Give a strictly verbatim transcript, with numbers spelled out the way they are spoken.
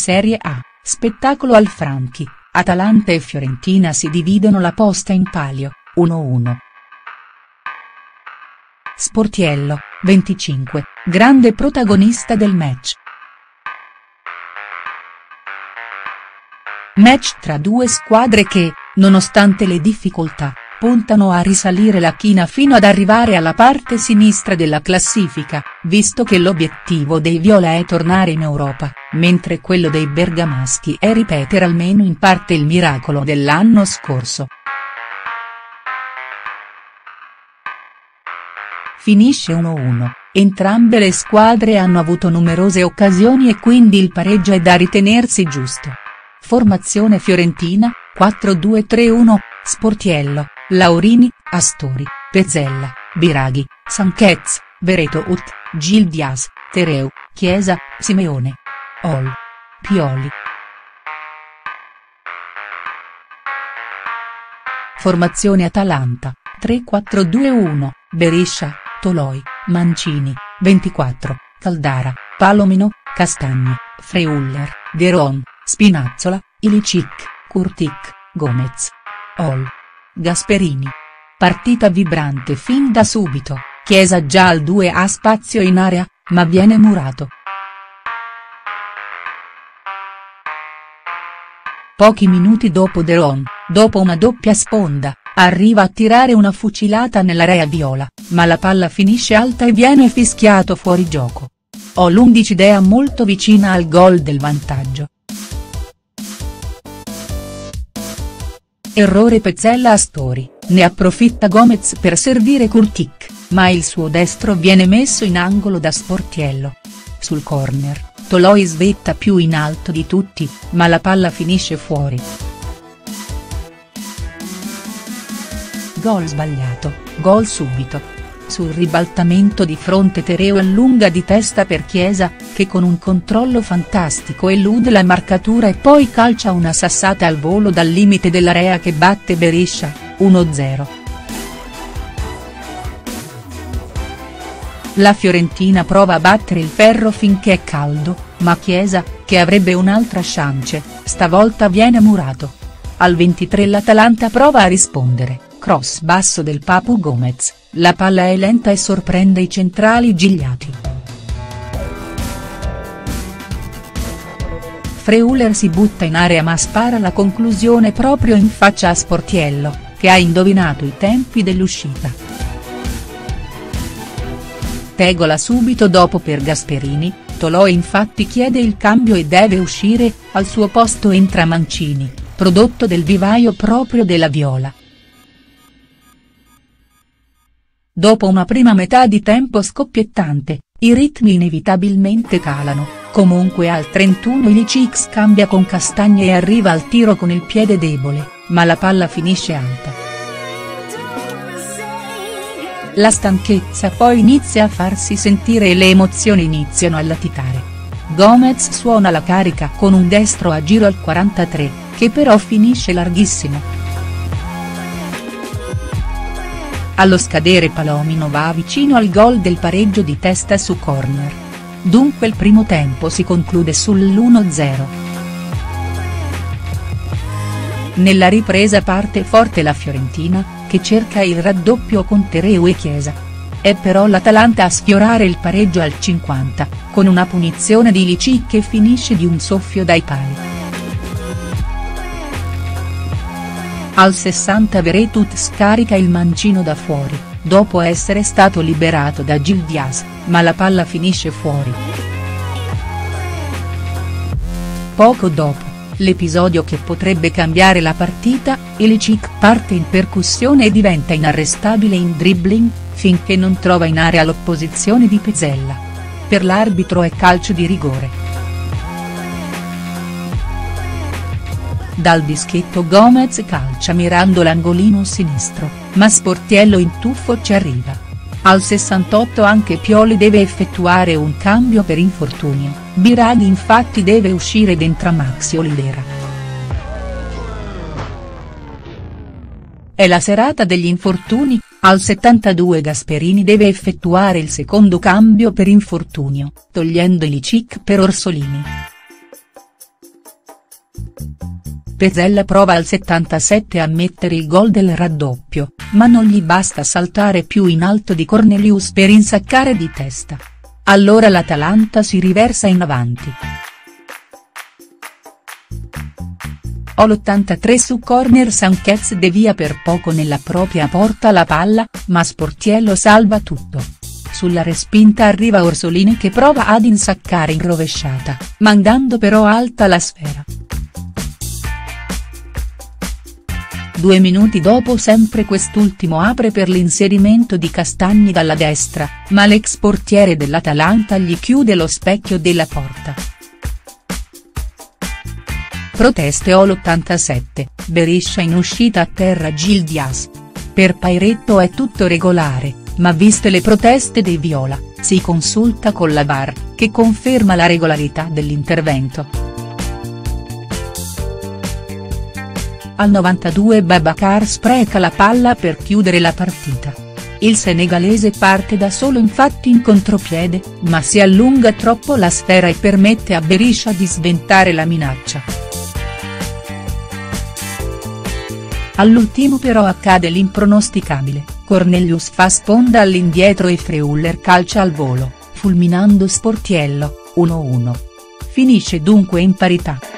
Serie A, spettacolo al Franchi, Atalanta e Fiorentina si dividono la posta in palio, uno uno. Sportiello, venticinque, grande protagonista del match. Match tra due squadre che, nonostante le difficoltà, puntano a risalire la china fino ad arrivare alla parte sinistra della classifica, visto che l'obiettivo dei viola è tornare in Europa, mentre quello dei bergamaschi è ripetere almeno in parte il miracolo dell'anno scorso. Finisce uno uno, entrambe le squadre hanno avuto numerose occasioni e quindi il pareggio è da ritenersi giusto. Formazione fiorentina, quattro due tre uno, Sportiello, Laurini, Astori, Pezzella, Biraghi, Sanchez, Veretout, Gil Dias, Tereu, Chiesa, Simeone. Ol. Pioli. Formazione Atalanta, tre quattro due uno, Beriscia, Toloi, Mancini, ventiquattro, Caldara, Palomino, Castagni, Freuler, De Roon, Spinazzola, Ilicic, Kurtic, Gomez. Ol. Gasperini. Partita vibrante fin da subito, Chiesa già al due ha spazio in area, ma viene murato. Pochi minuti dopo De Roon, dopo una doppia sponda, arriva a tirare una fucilata nell'area viola, ma la palla finisce alta e viene fischiato fuori gioco. Ho l'undici idea molto vicina al gol del vantaggio. Errore Pezzella Astori, ne approfitta Gomez per servire Kurtic, ma il suo destro viene messo in angolo da Sportiello. Sul corner, Toloi svetta più in alto di tutti, ma la palla finisce fuori. Gol sbagliato, gol subito. Sul ribaltamento di fronte Tereu allunga di testa per Chiesa, che con un controllo fantastico elude la marcatura e poi calcia una sassata al volo dal limite dell'area che batte Beriscia, uno zero. La Fiorentina prova a battere il ferro finché è caldo, ma Chiesa, che avrebbe un'altra chance, stavolta viene murato. Al ventitré l'Atalanta prova a rispondere, cross basso del Papu Gomez, la palla è lenta e sorprende i centrali Gigliati. Freuler si butta in area ma spara la conclusione proprio in faccia a Sportiello, che ha indovinato i tempi dell'uscita. Tegola subito dopo per Gasperini, Toloi infatti chiede il cambio e deve uscire, al suo posto entra Mancini, prodotto del vivaio proprio della viola. Dopo una prima metà di tempo scoppiettante, i ritmi inevitabilmente calano, comunque al trentuno Ilicic scambia con Castagni e arriva al tiro con il piede debole, ma la palla finisce alta. La stanchezza poi inizia a farsi sentire e le emozioni iniziano a latitare. Gomez suona la carica con un destro a giro al quarantatré, che però finisce larghissimo. Allo scadere Palomino va vicino al gol del pareggio di testa su corner. Dunque il primo tempo si conclude sull'uno zero. Nella ripresa parte forte la Fiorentina, che cerca il raddoppio con Tereu e Chiesa. È però l'Atalanta a sfiorare il pareggio al cinquanta, con una punizione di Ilicic che finisce di un soffio dai pali. Al sessanta Veretout scarica il mancino da fuori, dopo essere stato liberato da Gil Dias, ma la palla finisce fuori. Poco dopo, l'episodio che potrebbe cambiare la partita, Ilicic parte in percussione e diventa inarrestabile in dribbling, finché non trova in area l'opposizione di Pezzella. Per l'arbitro è calcio di rigore. Dal dischetto Gomez calcia mirando l'angolino sinistro, ma Sportiello in tuffo ci arriva. Al sessantotto anche Pioli deve effettuare un cambio per infortunio, Biraghi infatti deve uscire ed entra Maxi Olivera. È la serata degli infortuni, al settantadue Gasperini deve effettuare il secondo cambio per infortunio, togliendo Ilicic per Orsolini. Pezzella prova al settantasette a mettere il gol del raddoppio, ma non gli basta saltare più in alto di Cornelius per insaccare di testa. Allora l'Atalanta si riversa in avanti. all'ottantatré su corner Sanchez devia per poco nella propria porta la palla, ma Sportiello salva tutto. Sulla respinta arriva Orsolini che prova ad insaccare in rovesciata, mandando però alta la sfera. Due minuti dopo sempre quest'ultimo apre per l'inserimento di Castagni dalla destra, ma l'ex portiere dell'Atalanta gli chiude lo specchio della porta. Proteste all'ottantasette, Berisha in uscita a terra Gil Dias. Per Pairetto è tutto regolare, ma viste le proteste dei viola, si consulta con la V A R, che conferma la regolarità dell'intervento. Al novantadue Babacar spreca la palla per chiudere la partita. Il senegalese parte da solo infatti in contropiede, ma si allunga troppo la sfera e permette a Berisha di sventare la minaccia. All'ultimo però accade l'impronosticabile, Cornelius fa sponda all'indietro e Freuler calcia al volo, fulminando Sportiello, uno a uno. Finisce dunque in parità.